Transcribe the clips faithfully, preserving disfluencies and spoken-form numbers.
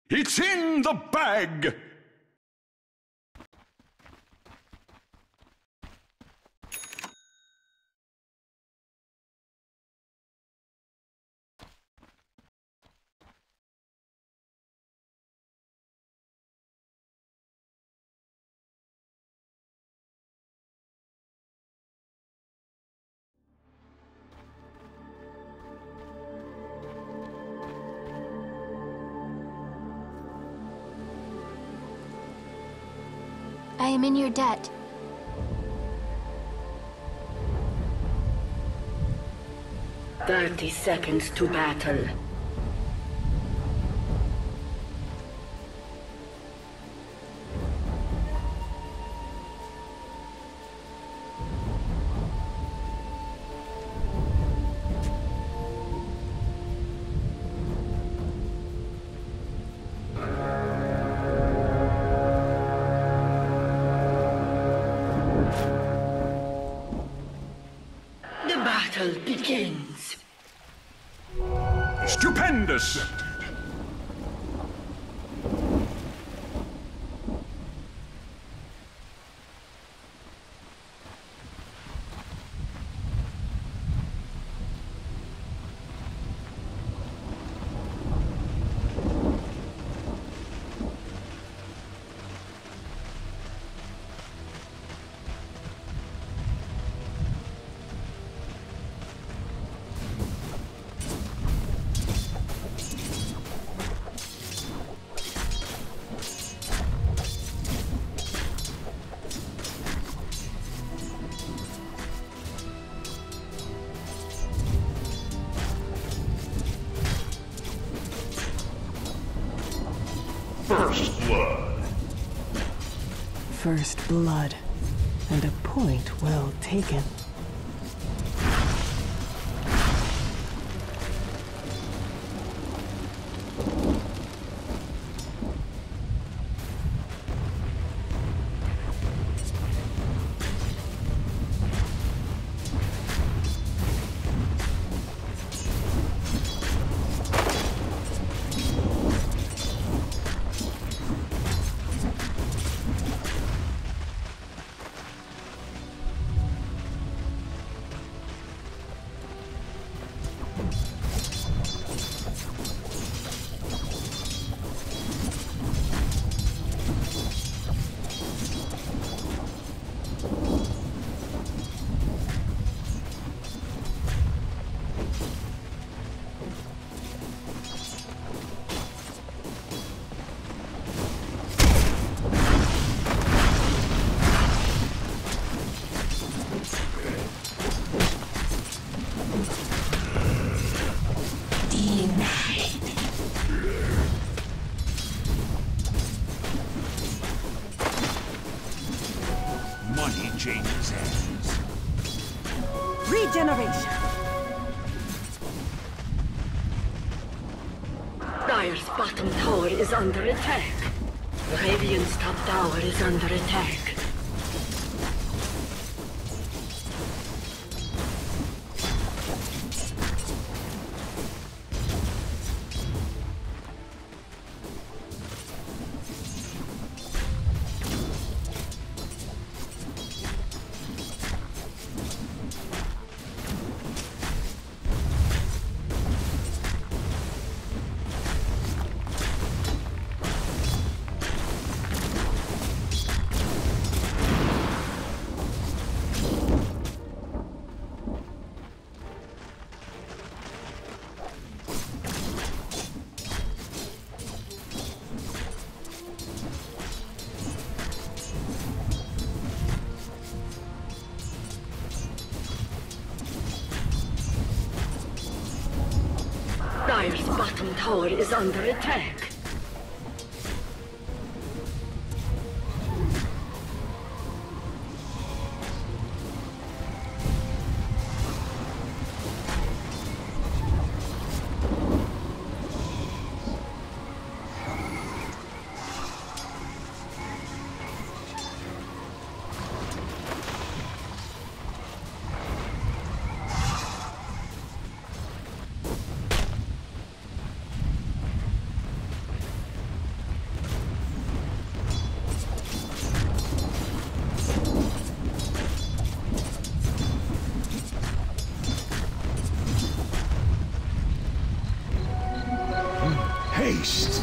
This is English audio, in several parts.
It's in the bag! I am in your debt. Thirty seconds to battle. The battle begins. Stupendous! First blood. First blood. And a point well taken. Money changes hands. Regeneration! Dire's bottom tower is under attack. Radiant's top tower is under attack. Dire's bottom tower is under attack. feast.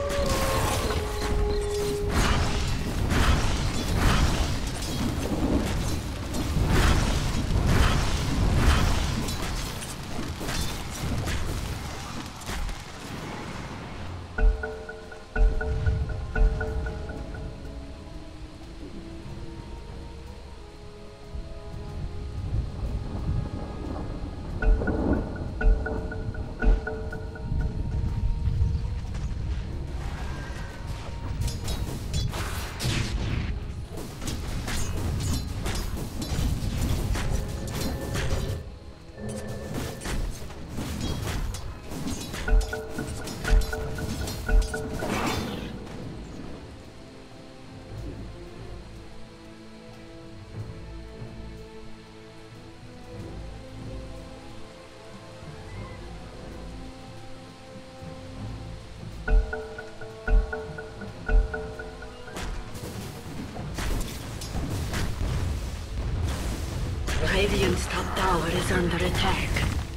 Radiant's top tower is under attack.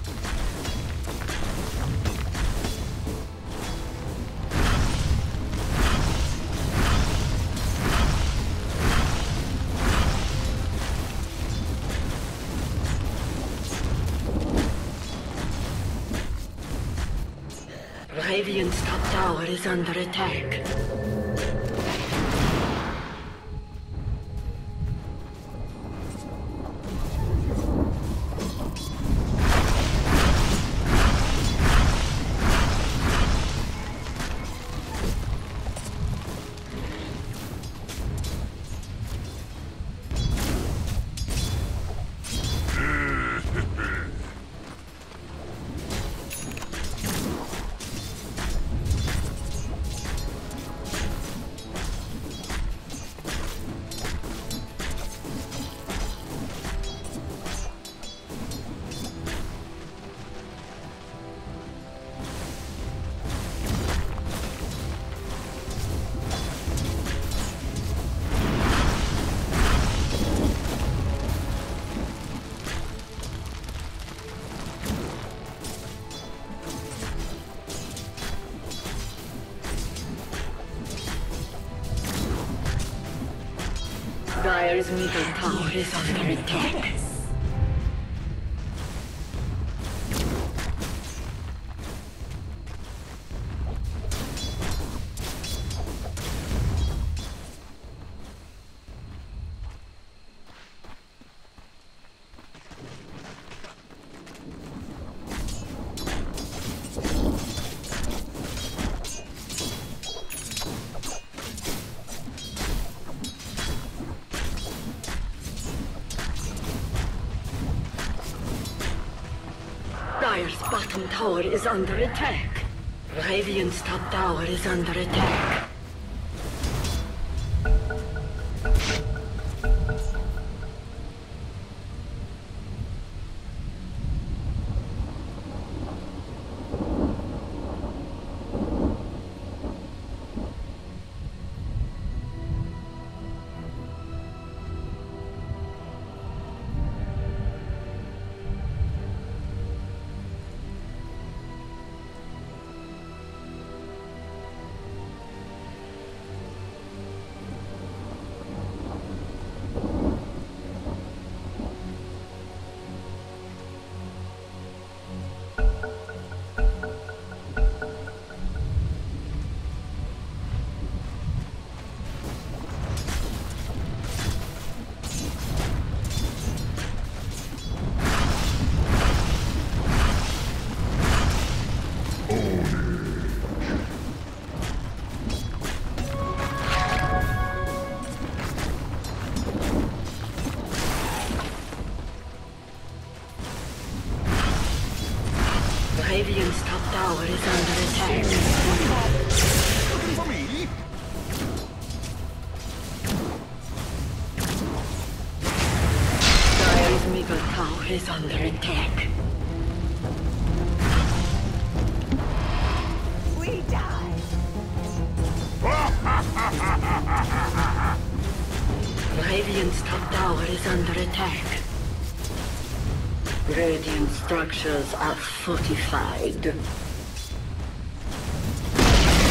Radiant's top tower is under attack. Dire's middle tower is under attack. Dire's bottom tower is under attack. Radiant's top tower is under attack. Radiant's top tower is under attack. Looking for me? Dire's middle tower is under attack. We die. Radiant's top tower is under attack. Radiant structures are fortified.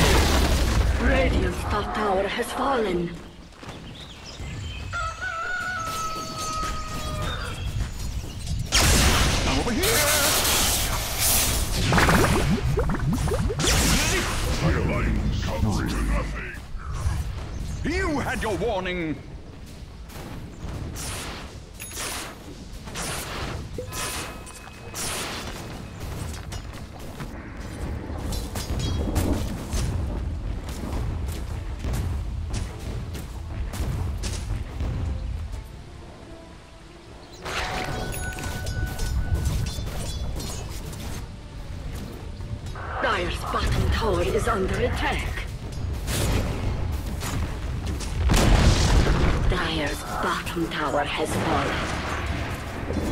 Radiant's top tower has fallen. Over here! Firelight comes to nothing. You had your warning. Dire's bottom tower is under attack. Dire's bottom tower has fallen.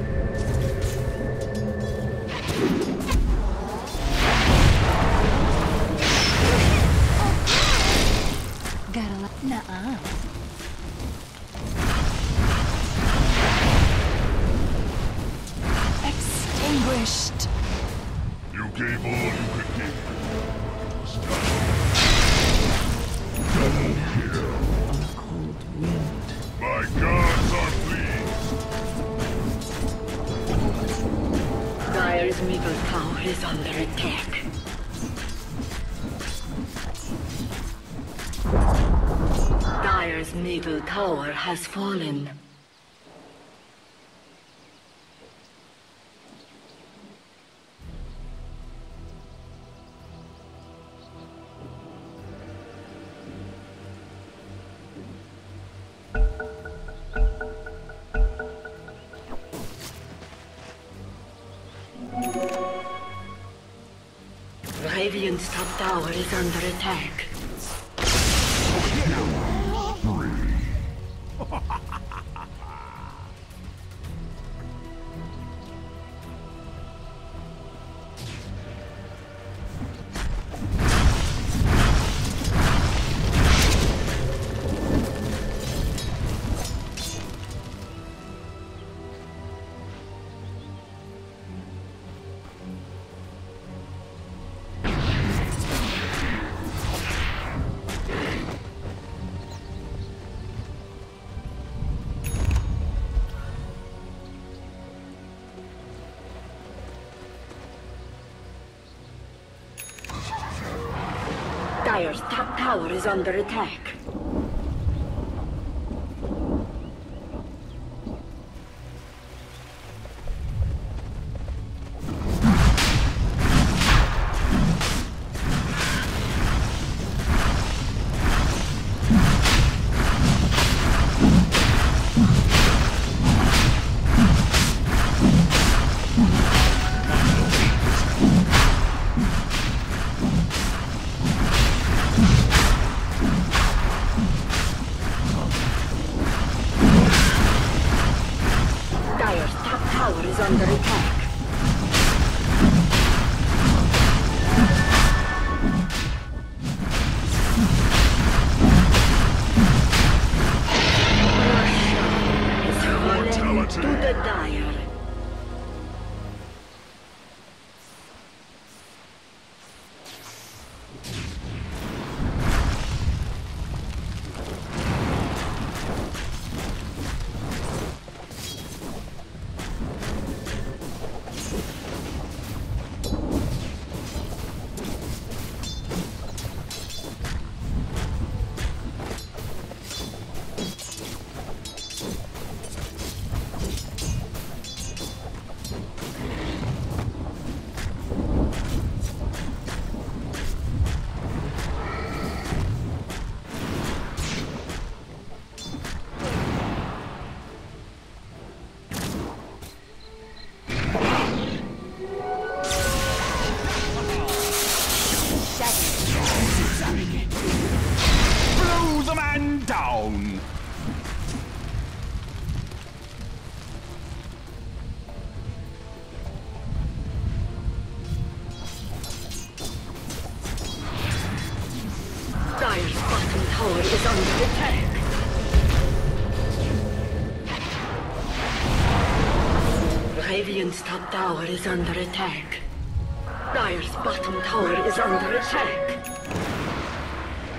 Gotta let. Nuh-uh. Extinguished. You gave all you could give. Double kill. On a cold wind. My gods are pleased. Dire's middle tower is under attack. Dire's middle tower has fallen. Radiant's top tower is under attack. Dire's top tower is under attack. Under attack. Russia is fallen to the Dire. Blow the man down! Dire's bottom tower is under attack. Radiant's top tower is under attack. Dire's bottom tower is under attack.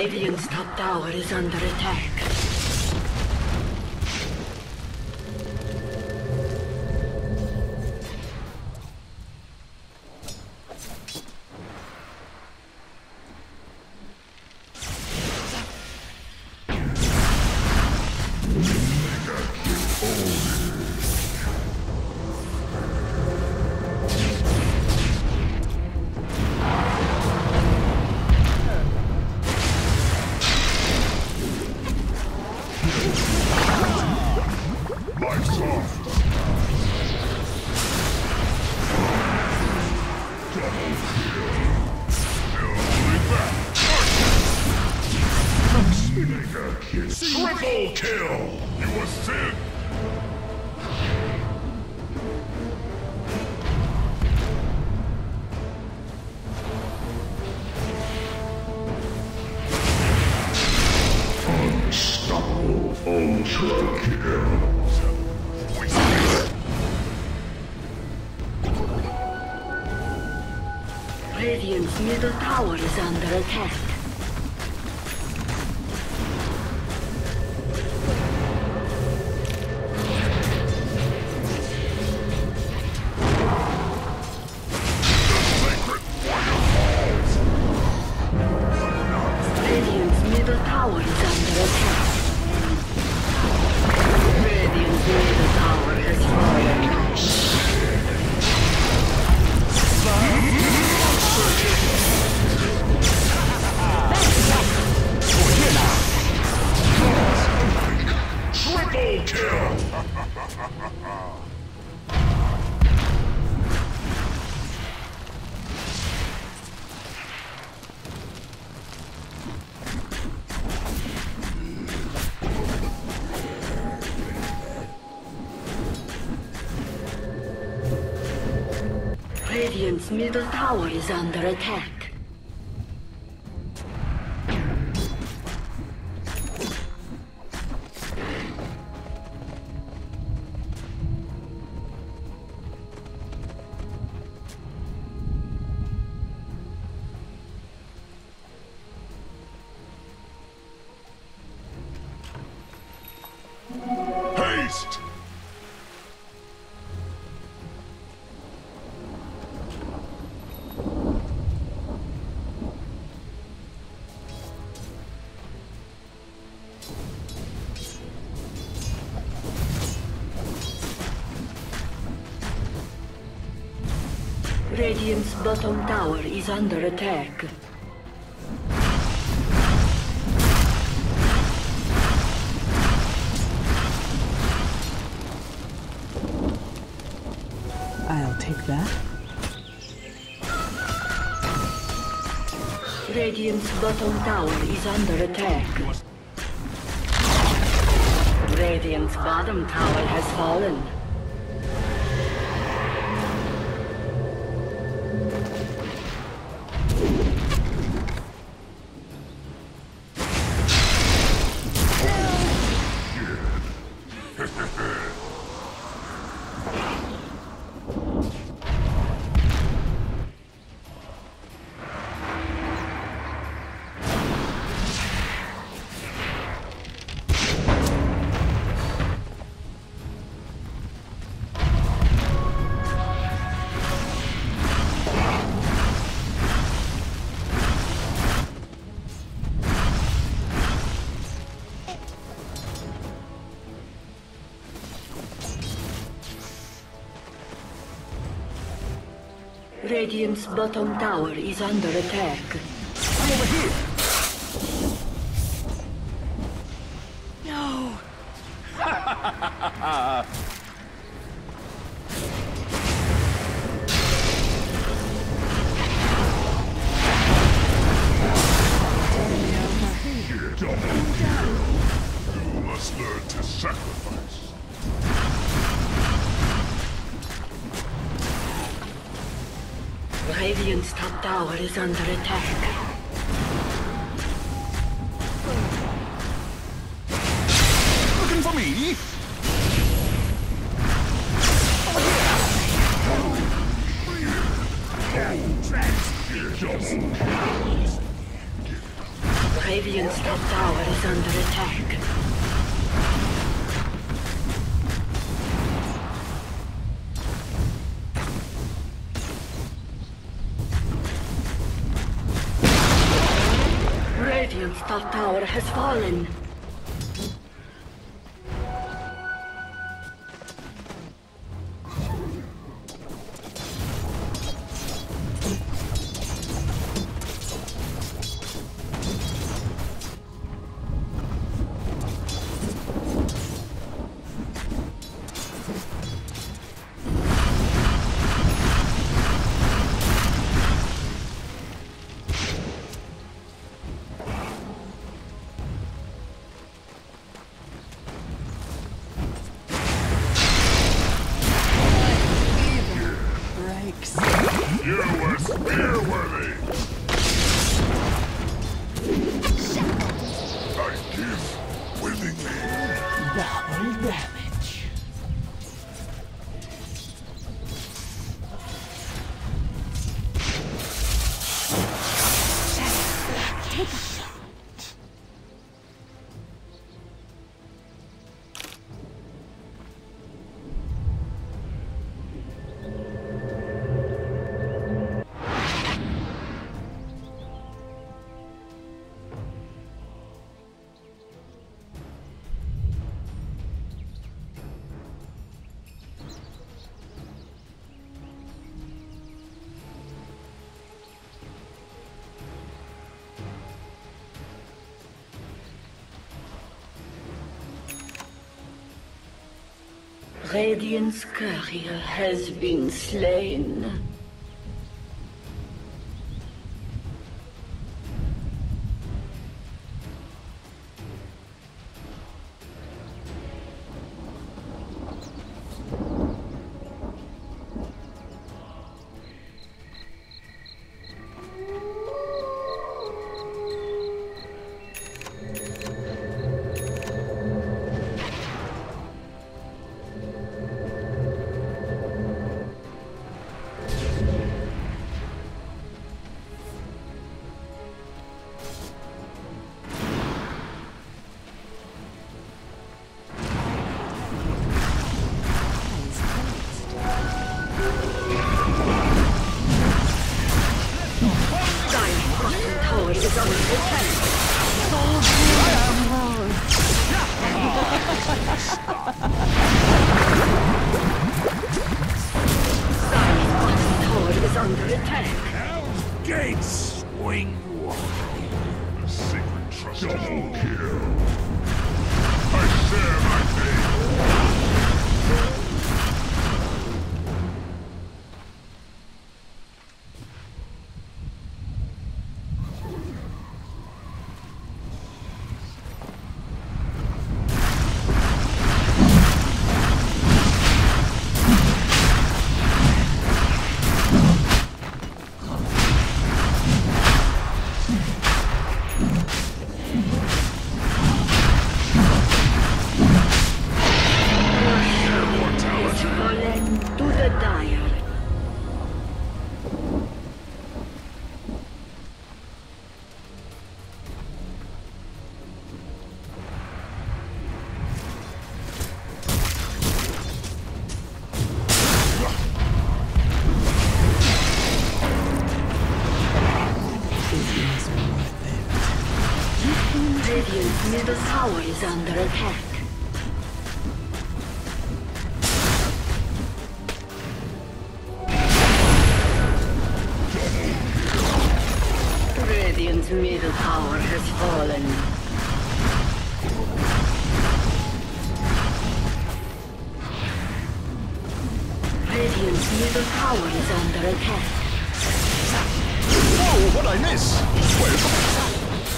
Radiant's top tower is under attack. Triple kill! You a sin! Unstoppable ultra kill. Radiant's middle tower is under attack. Radiant's middle tower is under attack. Radiant's middle tower has fallen. Triple kill! Radiant's middle tower is under attack. Haste! Radiant's bottom tower is under attack. I'll take that. Radiant's bottom tower is under attack. Radiant's bottom tower has fallen. Radiant's bottom tower is under attack. I'm over here! No. Double kill! You must learn to sacrifice. Radiant's top tower is under attack. Looking for me? Radiant's top tower is under attack. Radiant's top tower has fallen. You were spear-worthy! I give willingly. Double damage. Take a shot. Radiant's courier has been slain. Under attack. Gates swing wide. The sacred trust. Double kill. I share my fate. Radiant's middle tower is under attack. Radiant's middle tower has fallen. Radiant's middle tower is under attack. Whoa, what'd I miss? Wait.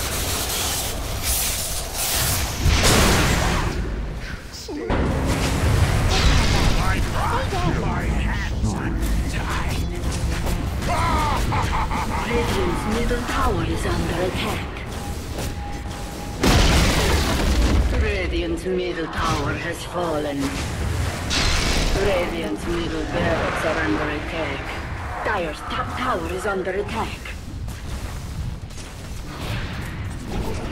Radiant's middle tower is under attack. Radiant's middle tower has fallen. Radiant's middle barracks are under attack. Dire's top tower is under attack.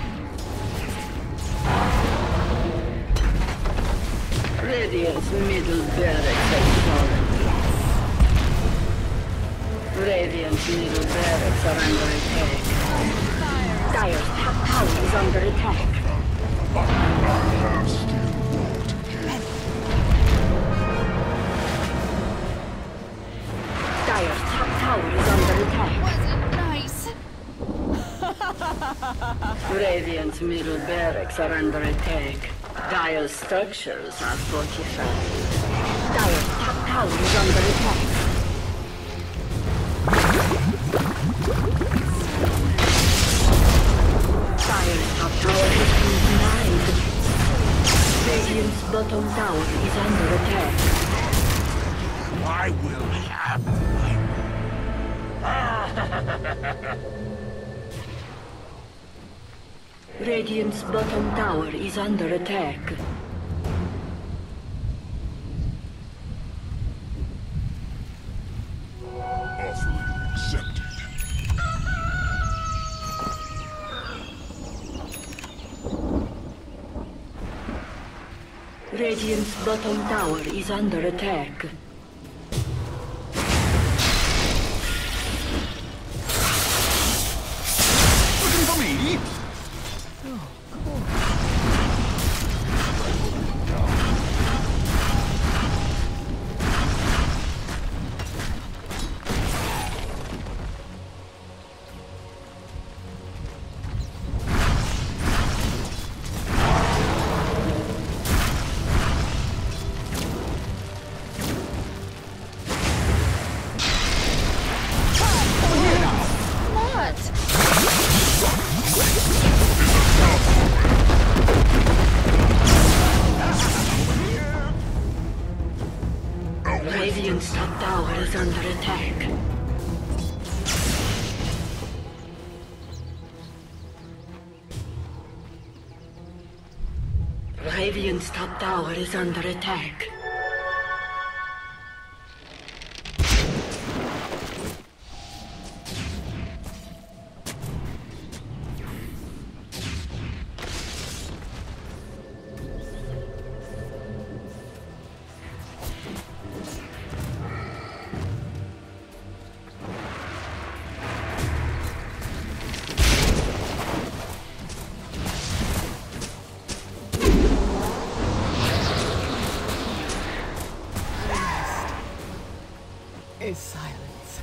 Radiant's middle barracks has fallen. Radiant's middle barracks are under attack. Dire's top tower is under attack. Dire's top tower is under attack. Nice. Radiant's middle barracks are under attack. Dire's structures are fortified. Dire's top tower is under attack. Dire's top tower has been denied. Radiant's bottom tower is under attack. I will have Radiant's bottom tower is under attack. Offering accepted. Radiant's bottom tower is under attack. Looking for me? Radiant's top tower is under attack. Radiant's top tower is under attack. Is silence.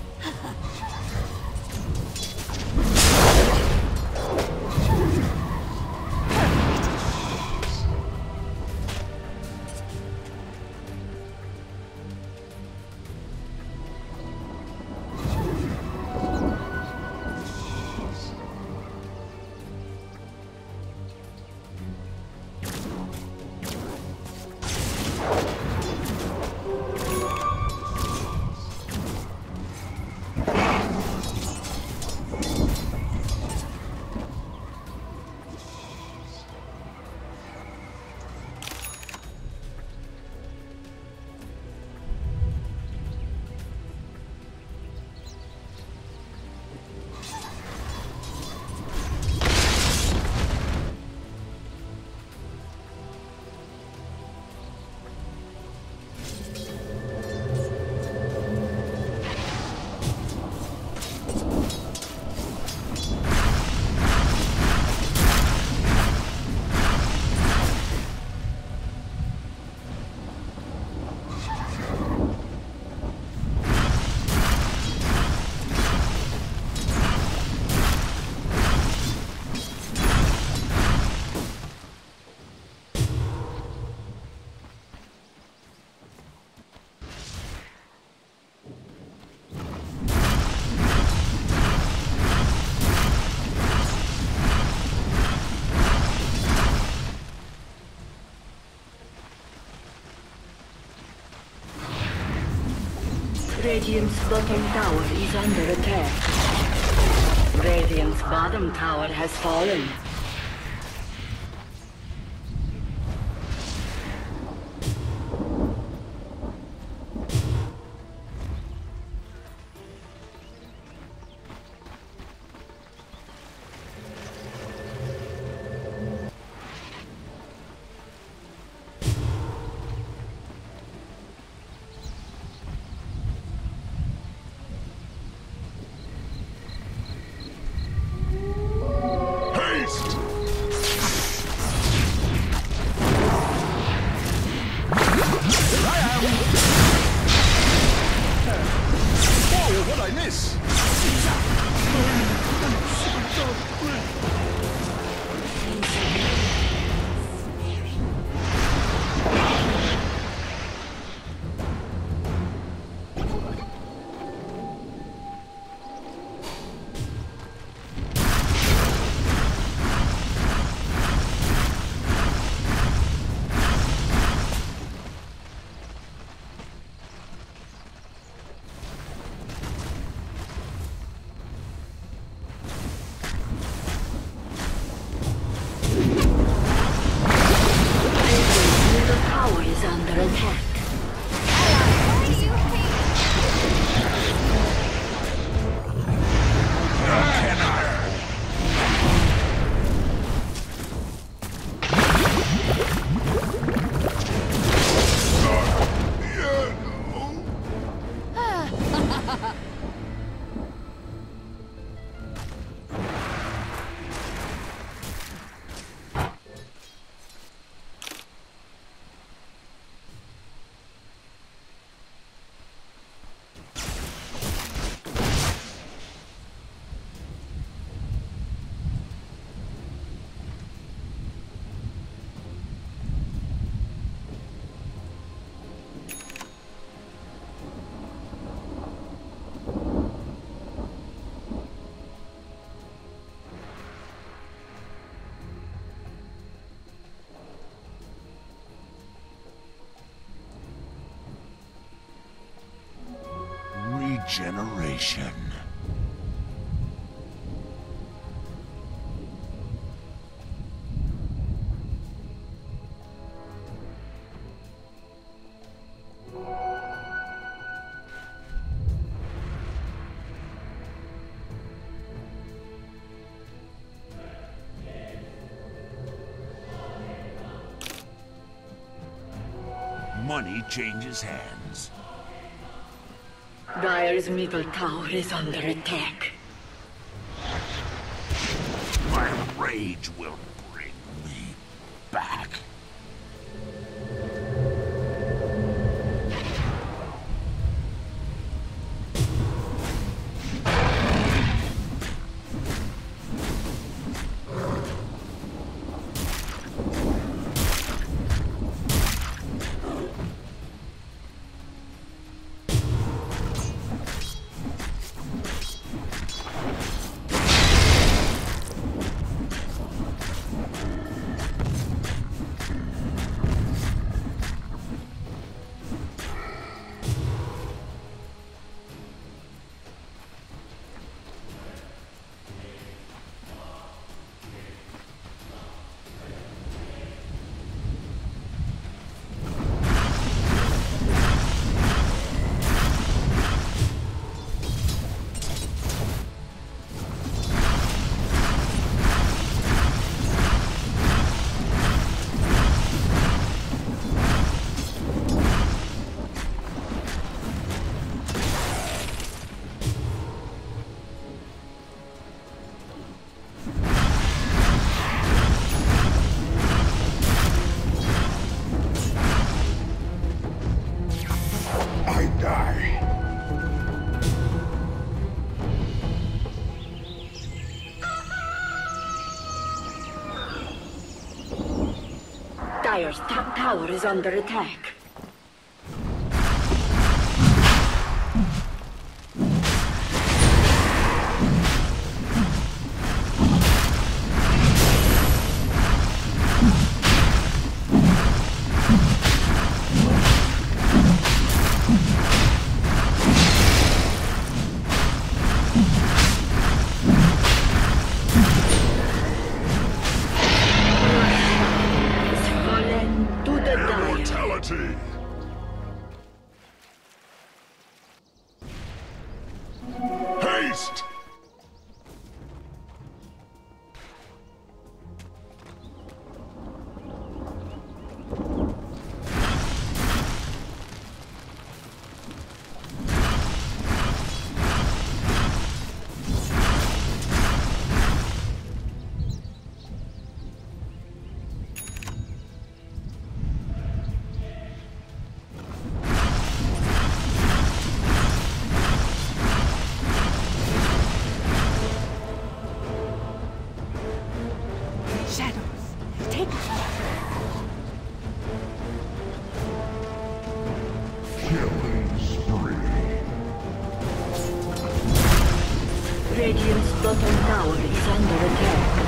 Radiant's bottom tower is under attack. Radiant's bottom tower has fallen. generation. Money changes hands. Dire's middle tower is under attack. My rage will bring me back. Dire's top tower is under attack. Haste! Radiant's bottom tower is under attack.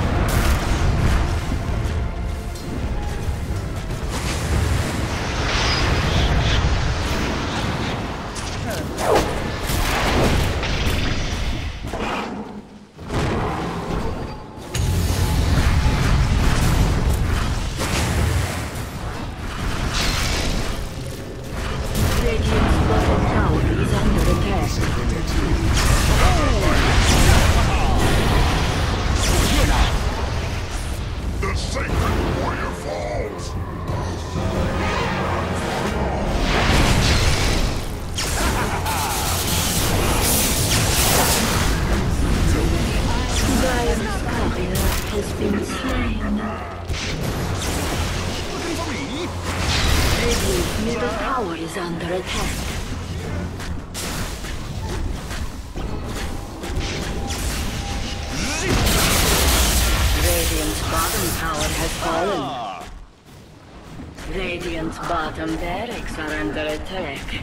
Radiant's bottom tower is under attack. The sacred warrior falls! Dire's warrior has been slain. Radiant's middle tower is under attack. Radiant's bottom tower has fallen. Radiant's bottom barracks are under attack.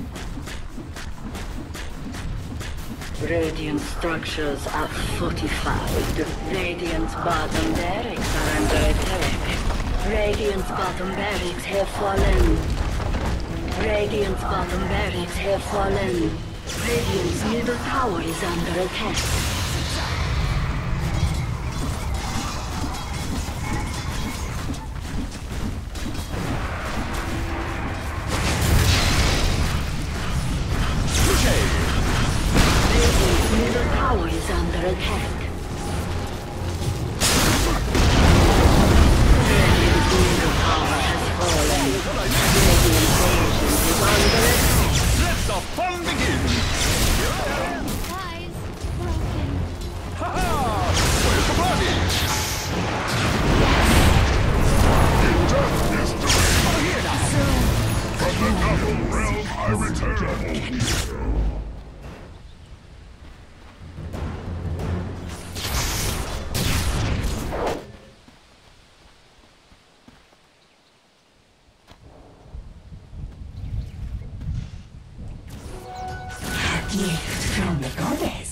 Radiant structures are fortified. Radiant's bottom barracks are under attack. Radiant's bottom barracks have fallen. Radiant's bottom barracks have fallen. Radiant's middle tower is under attack. Radiant's middle tower is under attack. Radiant's middle tower has fallen. Radiant's ancient is under attack. Let the fun begin! Eyes broken. Ha ha! Where's the party? Oh, here now! From the Double Realm I return. Gift from the goddess.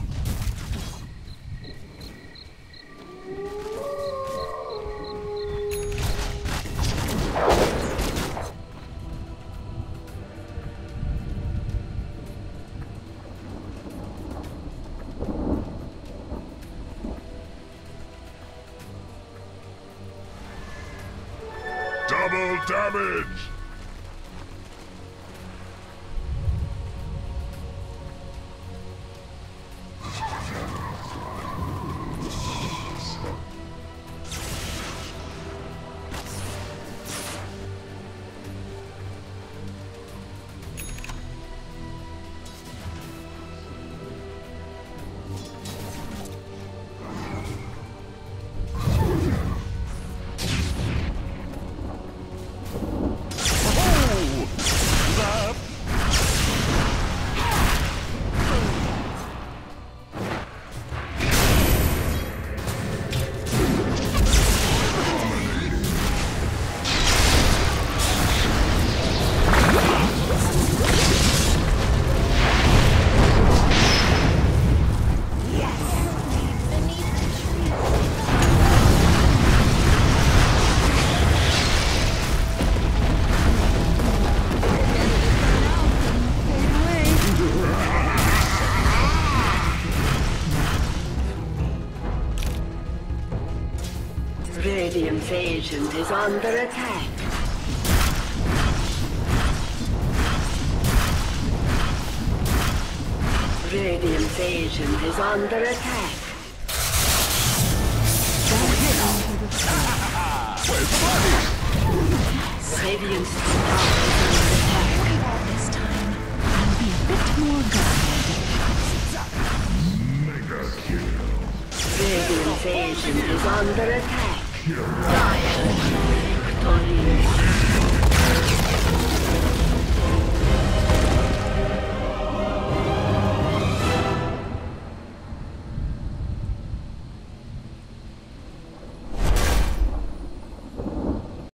Double damage! Radiant's agent is under attack. Radiant's agent is under attack. Where's the party? Radiant's tower is under attack. This time, I'll be a bit more guarded. Mega kill. Radiant's agent is under attack. Dire victory.